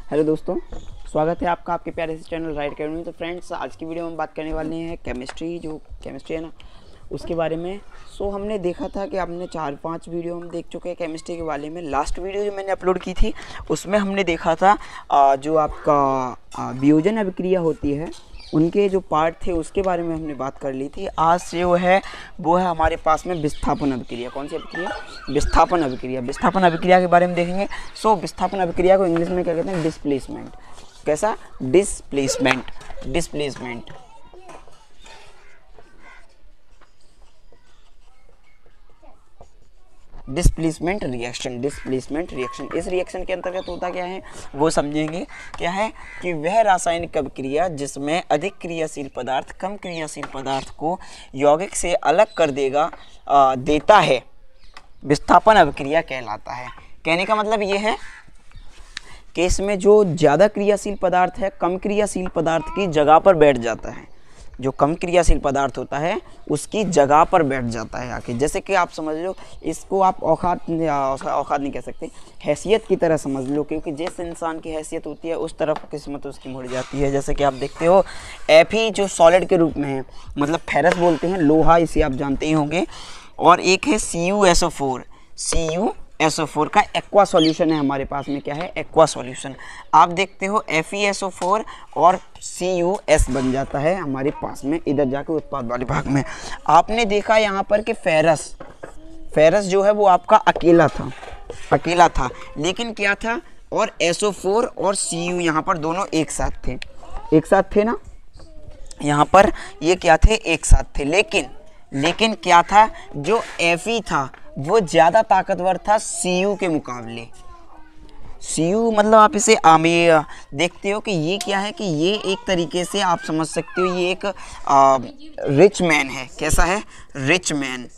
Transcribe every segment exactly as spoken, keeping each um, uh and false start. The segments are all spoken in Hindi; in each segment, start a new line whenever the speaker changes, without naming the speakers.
हेलो दोस्तों, स्वागत है आपका आपके प्यारे से चैनल राइट अकेडमी। तो फ्रेंड्स, आज की वीडियो में बात करने वाले हैं केमिस्ट्री, जो केमिस्ट्री है ना उसके बारे में। सो हमने देखा था कि आपने चार पांच वीडियो हम देख चुके हैं केमिस्ट्री के बारे में। लास्ट वीडियो जो मैंने अपलोड की थी उसमें हमने देखा था जो आपका वियोजन अभिक्रिया होती है उनके जो पार्ट थे उसके बारे में हमने बात कर ली थी। आज जो है वो है हमारे पास में विस्थापन अभिक्रिया। कौन सी अभिक्रिया? विस्थापन अभिक्रिया। विस्थापन अभिक्रिया के बारे में देखेंगे। सो विस्थापन अभिक्रिया को इंग्लिश में क्या कहते हैं? डिस्प्लेसमेंट। कैसा? Displacement. Displacement displacement reaction. Displacement reaction इस रिएक्शन के अंतर्गत होता क्या है वो समझेंगे। क्या है कि वह रासायनिक अभिक्रिया जिसमें अधिक क्रियाशील पदार्थ कम क्रियाशील पदार्थ को यौगिक से अलग कर देगा आ, देता है, विस्थापन अभिक्रिया कहलाता है। कहने का मतलब ये है कि इसमें जो ज़्यादा क्रियाशील पदार्थ है कम क्रियाशील पदार्थ की जगह पर बैठ जाता है। जो कम क्रियाशील पदार्थ होता है उसकी जगह पर बैठ जाता है आके। जैसे कि आप समझ लो, इसको आप औकात औकात नहीं कह सकते, हैसियत की तरह समझ लो, क्योंकि जिस इंसान की हैसियत होती है उस तरफ किस्मत उसकी मुड़ जाती है। जैसे कि आप देखते हो एफी जो सॉलिड के रूप में है, मतलब फेरस बोलते हैं, लोहा, इसे आप जानते ही होंगे। और एक है C U S O four. C U S O four का एक्वा सॉल्यूशन है हमारे पास में। क्या है? Aqua solution. आप देखते हो F E S O four और सी यू एस बन जाता है हमारे पास में इधर जाकर उत्पाद वाले भाग में। आपने देखा यहाँ पर कि फेरस फेरस जो है वो आपका अकेला था अकेला था लेकिन क्या था, और एस ओ फोर और सी यू यहाँ पर दोनों एक साथ थे एक साथ थे ना, यहाँ पर ये क्या थे? एक साथ थे। लेकिन लेकिन क्या था, जो एफ ई था वो ज़्यादा ताकतवर था सी यू के मुकाबले। सी यू मतलब आप इसे आमे देखते हो कि ये क्या है कि ये एक तरीके से आप समझ सकते हो ये एक रिच मैन है। कैसा है? Rich man.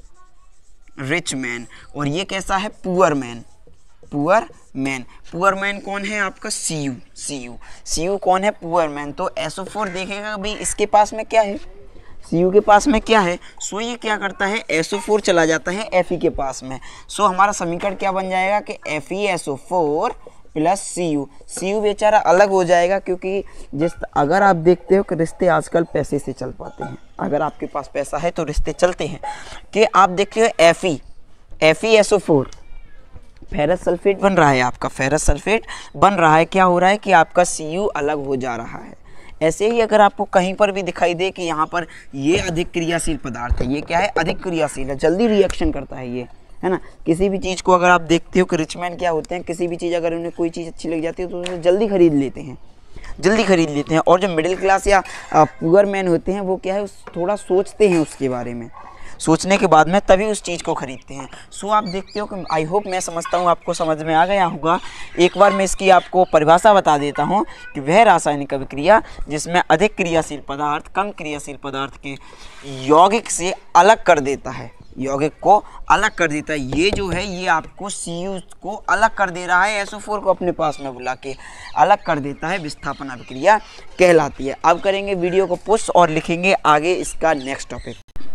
Rich man. और ये कैसा है? Poor man. Poor man. Poor man कौन है? आपका C U. C U C U कौन है? Poor man. तो एस ओ फोर देखेगा भाई इसके पास में क्या है, सी यू के पास में क्या है। सो ये क्या करता है, एस ओ फोर चला जाता है एफ ई के पास में। सो हमारा समीकरण क्या बन जाएगा कि F E S O four plus C U. C U बेचारा अलग हो जाएगा, क्योंकि जिस अगर आप देखते हो कि रिश्ते आजकल पैसे से चल पाते हैं। अगर आपके पास पैसा है तो रिश्ते चलते हैं। कि आप देखते हो F E F E S O four ferrous sulphate बन रहा है, आपका फेरस सल्फेट बन रहा है। क्या हो रहा है कि आपका सी यू अलग हो जा रहा है। ऐसे ही अगर आपको कहीं पर भी दिखाई दे कि यहाँ पर ये अधिक क्रियाशील पदार्थ है, ये क्या है? अधिक क्रियाशील है, जल्दी रिएक्शन करता है ये, है ना। किसी भी चीज़ को अगर आप देखते हो कि रिचमैन क्या होते हैं, किसी भी चीज़ अगर उन्हें कोई चीज़ अच्छी लग जाती है तो उसे जल्दी खरीद लेते हैं जल्दी खरीद लेते हैं। और जो मिडिल क्लास या पुअर मैन होते हैं वो क्या है, उस थोड़ा सोचते हैं उसके बारे में, सोचने के बाद में तभी उस चीज़ को खरीदते हैं। सो आप देखते हो कि आई होप, मैं समझता हूँ आपको समझ में आ गया होगा। एक बार मैं इसकी आपको परिभाषा बता देता हूँ कि वह रासायनिक अभिक्रिया जिसमें अधिक क्रियाशील पदार्थ कम क्रियाशील पदार्थ के यौगिक से अलग कर देता है, यौगिक को अलग कर देता है। ये जो है ये आपको सी यू को अलग कर दे रहा है, एस ओ फोर को अपने पास में बुला के अलग कर देता है, विस्थापन अभिक्रिया कहलाती है। अब करेंगे वीडियो को पुश और लिखेंगे आगे इसका नेक्स्ट टॉपिक,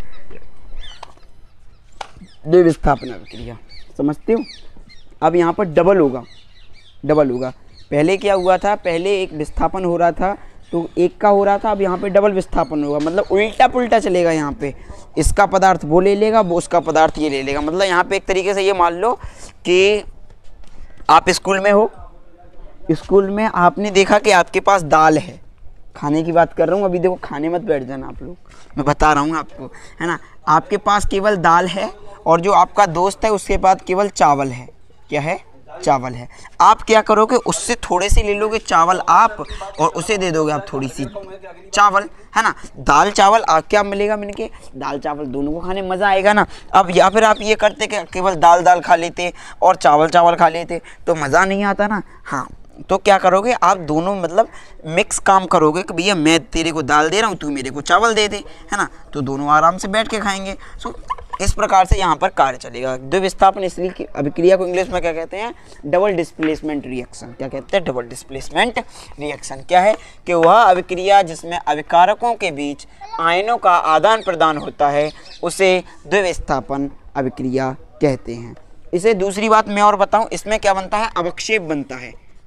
विस्थापन अभिक्रिया। समझते हो? अब यहाँ पर डबल होगा डबल होगा पहले क्या हुआ था, पहले एक विस्थापन हो रहा था तो एक का हो रहा था, अब यहाँ पे डबल विस्थापन होगा। मतलब उल्टा पुल्टा चलेगा। यहाँ पे इसका पदार्थ वो ले लेगा, वो उसका पदार्थ ये ले लेगा। मतलब यहाँ पे एक तरीके से ये मान लो कि आप स्कूल में हो, स्कूल में आपने देखा कि आपके पास दाल है, खाने की बात कर रहा हूँ, अभी देखो खाने मत बैठ जाना आप लोग, मैं बता रहा हूँ आपको, है ना। आपके पास केवल दाल है और जो आपका दोस्त है उसके पास केवल चावल है। क्या है? चावल है। आप क्या करोगे, उससे थोड़े से ले लोगे चावल आप और उसे दे दोगे आप थोड़ी सी चावल, है ना। दाल चावल आ, क्या मिलेगा मिल के? दाल चावल दोनों को खाने मज़ा आएगा ना। अब या फिर आप ये करते कि केवल दाल दाल खा लेते और चावल चावल खा लेते तो मज़ा नहीं आता ना। हाँ, तो क्या करोगे आप दोनों मतलब मिक्स काम करोगे कि भैया मैं तेरे को दाल दे रहा हूँ, तू मेरे को चावल दे दे, है ना। तो दोनों आराम से बैठ के खाएंगे। सो इस प्रकार से यहाँ पर कार्य चलेगा। द्विविस्थापन इसलिए अभिक्रिया को इंग्लिश में क्या कहते हैं? Double displacement reaction. क्या कहते हैं? Double displacement reaction. क्या है कि वह अभिक्रिया जिसमें अभिकारकों के बीच आयनों का आदान प्रदान होता है उसे द्विविस्थापन अभिक्रिया कहते हैं। इसे दूसरी बात मैं और बताऊं, इसमें क्या बनता है? अवक्षेप बनता है।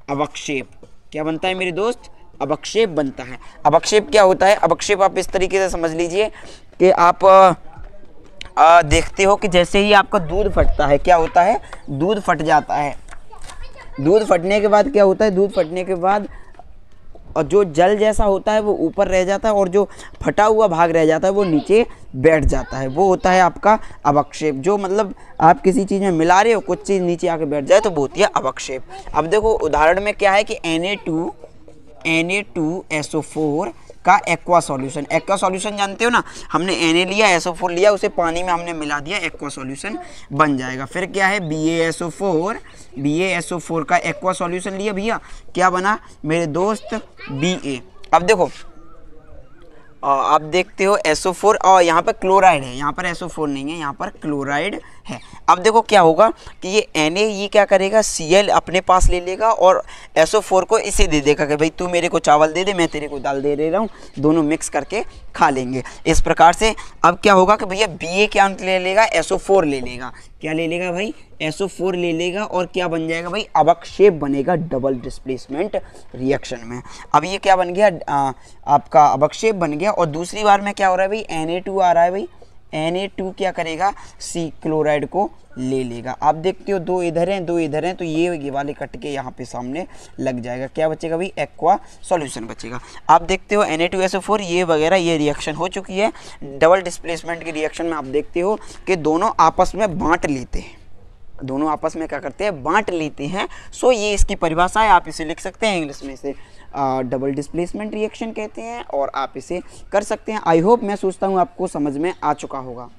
अवक्षेप। क्या बनता है मेरे दोस्त? अवक्षेप बनता है। अवक्षेप क्या होता है? अवक्षेप आप इस तरीके से समझ लीजिए कि आप आ, देखते हो कि जैसे ही आपका दूध फटता है, क्या होता है? दूध फट जाता है। दूध फटने के बाद क्या होता है? दूध फटने के बाद और जो जल जैसा होता है वो ऊपर रह जाता है और जो फटा हुआ भाग रह जाता है वो नीचे बैठ जाता है। वो होता है आपका अवक्षेप। जो मतलब आप किसी चीज़ में मिला रहे हो, कुछ चीज़ नीचे आके बैठ जाए तो वो होती है अवक्षेप। अब देखो उदाहरण में क्या है कि N A two N A two S O four का एक्वा सॉल्यूशन। एक्वा सॉल्यूशन जानते हो ना, हमने Na लिया, एस ओ फोर लिया, उसे पानी में हमने मिला दिया, एक्वा सॉल्यूशन बन जाएगा। फिर क्या है? B A S O four B A S O four का एक्वा सॉल्यूशन लिया भैया, क्या बना मेरे दोस्त? B A. अब देखो आ, आप देखते हो एस ओ फोर और यहाँ पर क्लोराइड है, यहाँ पर एस ओ फोर नहीं है, यहाँ पर क्लोराइड है। अब देखो क्या होगा कि ये Na ये क्या करेगा? Cl अपने पास ले लेगा और एस ओ फोर को इसे दे देगा कि भाई तू मेरे को चावल दे दे, मैं तेरे को दाल दे दे रहा हूँ, दोनों मिक्स करके खा लेंगे इस प्रकार से। अब क्या होगा कि भैया Ba क्या ले लेगा? एस ओ फोर ले लेगा। क्या ले लेगा भाई? एस ओ फोर ले लेगा और क्या बन जाएगा भाई? अवक्षेप बनेगा डबल डिस्प्लेसमेंट रिएक्शन में। अब ये क्या बन गया? आ, आपका अवक्षेप बन गया। और दूसरी बार में क्या हो रहा है भाई? एन ए टू आ रहा है भाई, एन ए टू क्या करेगा? सी क्लोराइड को ले लेगा। आप देखते हो दो इधर हैं, दो इधर हैं, तो ये ये वाले कट के यहाँ पे सामने लग जाएगा। क्या बचेगा भाई? एक्वा सॉल्यूशन बचेगा। आप देखते हो N A two S O four ये वगैरह ये रिएक्शन हो चुकी है। डबल डिस्प्लेसमेंट की रिएक्शन में आप देखते हो कि दोनों आपस में बांट लेते हैं, दोनों आपस में क्या करते हैं? बांट लेते हैं। सो ये इसकी परिभाषा है, आप इसे लिख सकते हैं इंग्लिश में, इसे डबल डिस्प्लेसमेंट रिएक्शन कहते हैं और आप इसे कर सकते हैं। आई होप, मैं सोचता हूँ आपको समझ में आ चुका होगा।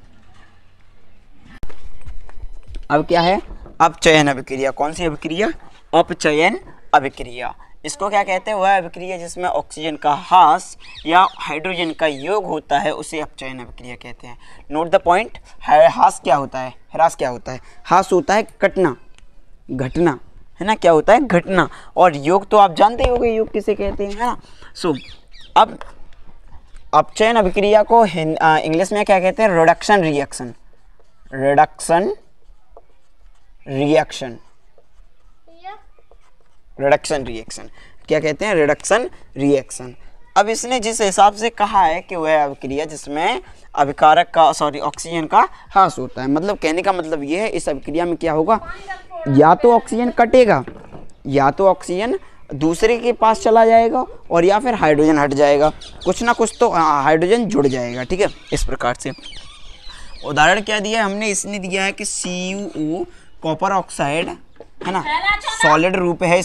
अब क्या है? अपचयन अभिक्रिया। कौन सी अभिक्रिया? अपचयन अभिक्रिया। इसको क्या कहते हैं? वह अभिक्रिया जिसमें ऑक्सीजन का ह्रास या हाइड्रोजन का योग होता है उसे अपचयन अभिक्रिया कहते हैं। Note the point. ह्रास क्या होता है? ह्रास क्या होता है? ह्रास होता है कटना, घटना, है ना? क्या होता है? घटना। और योग तो आप जानते ही होंगे, योग किसे कहते हैं, है ना? सो अब अपचयन अभिक्रिया को इंग्लिश में क्या कहते हैं? Reduction reaction. Reduction reaction reduction reaction क्या कहते हैं? Reduction reaction. अब इसने जिस हिसाब से कहा है कि वह अभिक्रिया जिसमें अभिकारक का सॉरी ऑक्सीजन का ह्रास होता है, मतलब कहने का मतलब ये है इस अभिक्रिया में क्या होगा? या तो ऑक्सीजन कटेगा, या तो ऑक्सीजन दूसरे के पास चला जाएगा और या फिर हाइड्रोजन हट जाएगा, कुछ ना कुछ तो हाइड्रोजन जुड़ जाएगा। ठीक है, इस प्रकार से। उदाहरण क्या दिया है हमने? इसने दिया है कि C U O copper oxide, है ना, सॉलिड रूप है।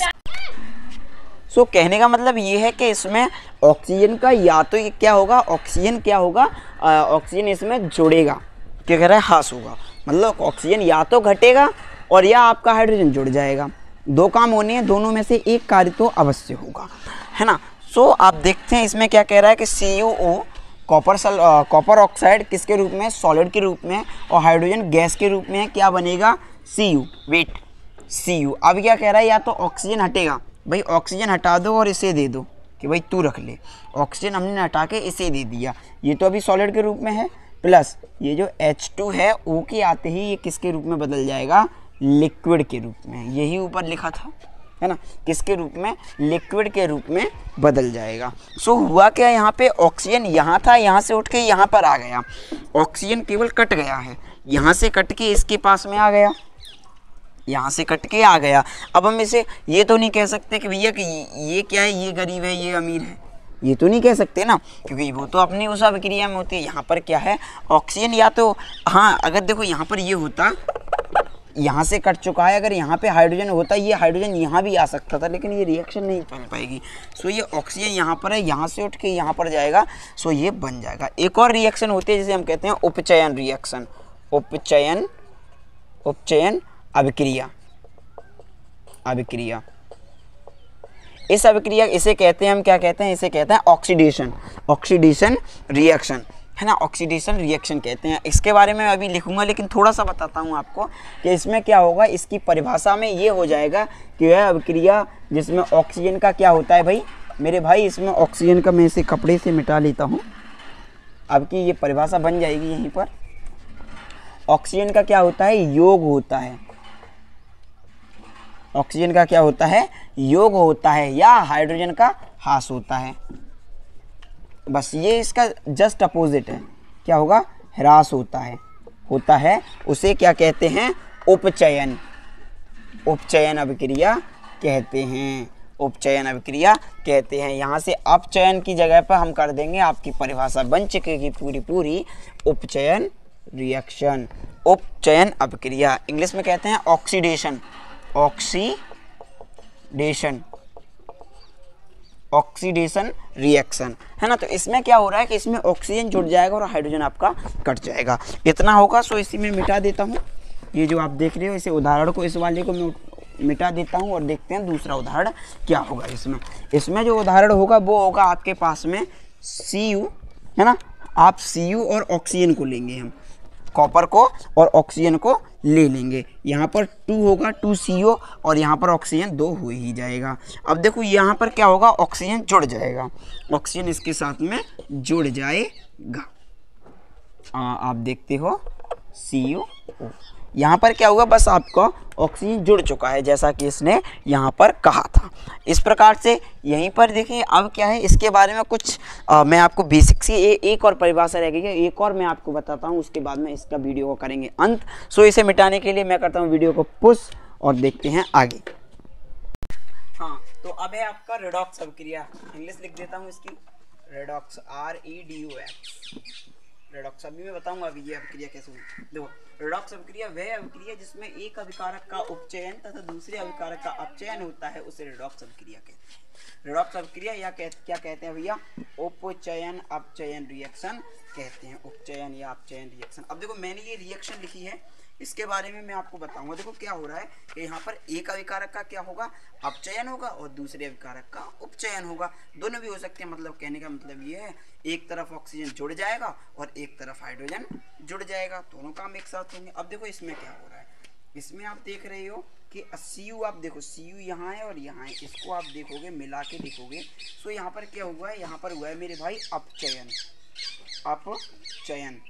सो so, कहने का मतलब ये है कि इसमें ऑक्सीजन का या तो ये क्या होगा? ऑक्सीजन क्या होगा? ऑक्सीजन इसमें जुड़ेगा, क्या कह रहा है? ह्रास होगा। मतलब ऑक्सीजन या तो घटेगा और या आपका हाइड्रोजन जुड़ जाएगा। दो काम होने हैं, दोनों में से एक कार्य तो अवश्य होगा, है ना। सो so, आप देखते हैं इसमें क्या कह रहा है कि सी यू ओ कॉपर सल कॉपर ऑक्साइड किसके रूप में? सॉलिड के रूप में, और हाइड्रोजन गैस के रूप में। क्या बनेगा? C U. Wait, C U. अब क्या कह रहा है? या तो ऑक्सीजन हटेगा, भाई ऑक्सीजन हटा दो और इसे दे दो कि भाई तू रख ले। ऑक्सीजन हमने हटा के इसे दे दिया, ये तो अभी सॉलिड के रूप में है। प्लस ये जो एच टू है O के आते ही ये किसके रूप में बदल जाएगा? लिक्विड के रूप में। यही ऊपर लिखा था, है ना, किसके रूप में? लिक्विड के रूप में बदल जाएगा। सो हुआ क्या? यहाँ पे ऑक्सीजन यहाँ था, यहाँ से उठ के यहाँ पर आ गया। ऑक्सीजन केवल कट गया है, यहाँ से कट के इसके पास में आ गया, यहाँ से कट के आ गया। अब हम इसे ये तो नहीं कह सकते कि भैया कि ये क्या है, ये गरीब है, ये अमीर है, ये तो नहीं कह सकते ना, क्योंकि वो तो अपनी उस अभिक्रिया में होती है। यहाँ पर क्या है? ऑक्सीजन या तो, हाँ अगर देखो यहाँ पर ये होता, यहाँ से कट चुका है, अगर यहाँ पे हाइड्रोजन होता, ये हाइड्रोजन यहाँ भी आ सकता था, लेकिन ये रिएक्शन नहीं बन पाएगी। सो ये ऑक्सीजन यहाँ पर है, यहाँ से उठ के यहाँ पर जाएगा, सो ये बन जाएगा। एक और रिएक्शन होती है जिसे हम कहते हैं उपचयन रिएक्शन। उपचयन उपचयन अभिक्रिया अभिक्रिया इस अभिक्रिया इसे कहते हैं हम क्या कहते हैं? इसे कहते हैं ऑक्सीडेशन ऑक्सीडेशन रिएक्शन, है ना, ऑक्सीडेशन रिएक्शन कहते हैं। इसके बारे में अभी लिखूंगा, लेकिन थोड़ा सा बताता हूँ आपको कि इसमें क्या होगा। इसकी परिभाषा में ये हो जाएगा कि यह अभिक्रिया जिसमें ऑक्सीजन का क्या होता है भाई मेरे भाई, इसमें ऑक्सीजन का मैं इसे कपड़े से मिटा लेता हूँ, अब की ये परिभाषा बन जाएगी यहीं पर। ऑक्सीजन का क्या होता है? योग होता है। ऑक्सीजन का क्या होता है, योग होता है या हाइड्रोजन का ह्रास होता है। बस ये इसका जस्ट अपोजिट है, क्या होगा, ह्रास होता है होता है उसे क्या कहते हैं, उपचयन। उपचयन अभिक्रिया कहते हैं, उपचयन अभिक्रिया कहते हैं। यहाँ से अपचयन की जगह पर हम कर देंगे, आपकी परिभाषा बन चुकेगी पूरी पूरी, उपचयन रिएक्शन, उपचयन अभिक्रिया। इंग्लिश में कहते हैं ऑक्सीडेशन, ऑक्सीडेशन ऑक्सीडेशन रिएक्शन, है ना। तो इसमें क्या हो रहा है कि इसमें ऑक्सीजन जुड़ जाएगा और हाइड्रोजन आपका कट जाएगा, इतना होगा। सो इसी में मिटा देता हूँ, ये जो आप देख रहे हो इसे उदाहरण को, इस वाले को मैं मिटा देता हूँ और देखते हैं दूसरा उदाहरण क्या होगा इसमें। इसमें जो उदाहरण होगा वो होगा आपके पास में सी यू, है ना। आप सी यू और ऑक्सीजन को लेंगे, हम कॉपर को और ऑक्सीजन को ले लेंगे। यहाँ पर टू होगा, टू सी ओ, और यहाँ पर ऑक्सीजन दो हो ही जाएगा। अब देखो यहाँ पर क्या होगा, ऑक्सीजन जुड़ जाएगा, ऑक्सीजन इसके साथ में जुड़ जाएगा। आ, आप देखते हो सी यू ओ, यहाँ पर क्या हुआ, बस आपका ऑक्सीजन जुड़ चुका है जैसा कि इसने यहाँ पर कहा था। इस प्रकार से यहीं पर देखिए अब क्या है, इसके बारे में कुछ आ, मैं आपको बेसिक सी ए, एक और परिभाषा रह गई है, एक और मैं आपको बताता हूँ, उसके बाद में इसका वीडियो को करेंगे अंत। सो इसे मिटाने के लिए मैं करता हूँ वीडियो को पुश और देखते हैं आगे। हाँ, तो अब है आपका रेडॉक्स अभिक्रिया, इंग्लिश लिख देता हूँ इसकी, redox, R E D U X, redox. अभी मैं बताऊंगा अभी ये अभिक्रिया कैसे हुई। देखो, रेडॉक्स अभिक्रिया वह अभिक्रिया जिसमें एक अभिकारक का उपचयन तथा दूसरे अभिकारक का अपचयन होता है, उसे रेडॉक्स अभिक्रिया कहते हैं। रेडॉक्स अभिक्रिया या कह, क्या कहते हैं भैया, उपचयन अपचयन रिएक्शन कहते हैं, उपचयन या अपचयन रिएक्शन। अब देखो मैंने ये रिएक्शन लिखी है, इसके बारे में मैं आपको बताऊंगा। देखो क्या हो रहा है कि यहाँ पर एक अभिकारक का क्या होगा, अपचयन होगा, और दूसरे अभिकारक का उपचयन होगा। दोनों भी हो सकते हैं, मतलब कहने का मतलब ये है, एक तरफ ऑक्सीजन जुड़ जाएगा और एक तरफ हाइड्रोजन जुड़ जाएगा, दोनों काम एक साथ होंगे। अब देखो इसमें क्या हो रहा है, इसमें आप देख रहे हो कि सी यू, आप देखो सी यू यहाँ है और यहाँ है, इसको आप देखोगे मिला के देखोगे। सो यहाँ पर क्या हुआ है, यहाँ पर हुआ है मेरे भाई अपचयन, अपचयन।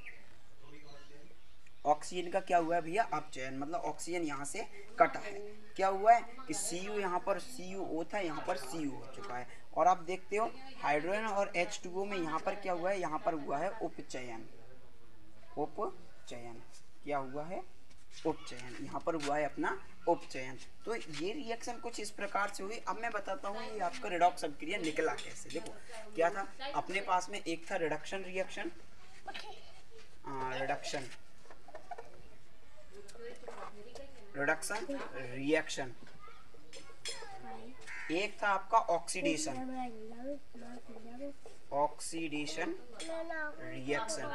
ऑक्सीजन का क्या हुआ है भैया, अपचयन, मतलब ऑक्सीजन यहाँ से कटा है। क्या हुआ है कि सी यू यहाँ पर सी यू ओ था, यहाँ पर सी यू हो चुका है। और आप देखते हो हाइड्रोजन और एच टू ओ में यहाँ पर क्या हुआ है, यहाँ पर हुआ है उपचयन, उपचयन, क्या हुआ है, उपचयन, यहाँ पर हुआ है अपना उपचयन। तो ये रिएक्शन कुछ इस प्रकार से हुई। अब मैं बताता हूँ ये आपका रेडॉक्स अभिक्रिया निकला कैसे। देखो क्या था, अपने पास में एक था reduction reaction, reduction reduction reaction, एक था आपका oxidation, oxidation reaction,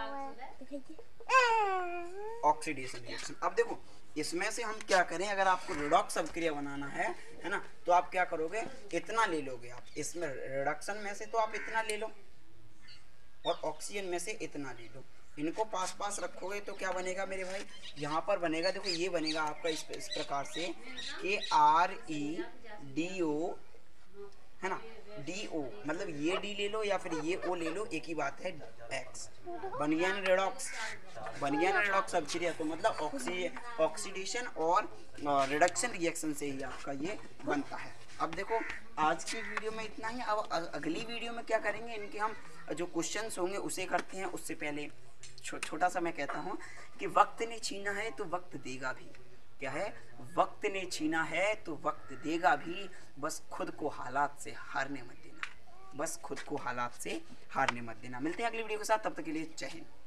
oxidation reaction. अब देखो इसमें से हम क्या करें, अगर आपको रेडॉक्स अभिक्रिया बनाना है, है ना, तो आप क्या करोगे, इतना ले लोगे आप, इसमें रिडक्शन में से तो आप इतना ले लो और ऑक्सीजन में से इतना ले लो, इनको पास पास रखोगे तो क्या बनेगा मेरे भाई, यहाँ पर बनेगा, देखो ये बनेगा आपका इस, इस प्रकार से कि आर ई डी ओ, है ना, डी ओ, मतलब ये डी ले लो या फिर ये ओ ले लो, एक ही बात है, एक्स बन गया ना रेडॉक्स, बन गया ना रेडॉक्स अभिक्रिया। तो मतलब ऑक्सी ऑक्सीडेशन और रिडक्शन रिएक्शन से ही आपका ये बनता है। अब देखो आज की वीडियो में इतना ही। अब अगली वीडियो में क्या करेंगे, इनके हम जो क्वेश्चंस होंगे उसे करते हैं। उससे पहले छो, छोटा सा मैं कहता हूँ कि वक्त ने छीना है तो वक्त देगा भी। क्या है, वक्त ने छीना है तो वक्त देगा भी, बस खुद को हालात से हारने मत देना, बस खुद को हालात से हारने मत देना। मिलते हैं अगली वीडियो के साथ, तब तक के लिए जय हिंद।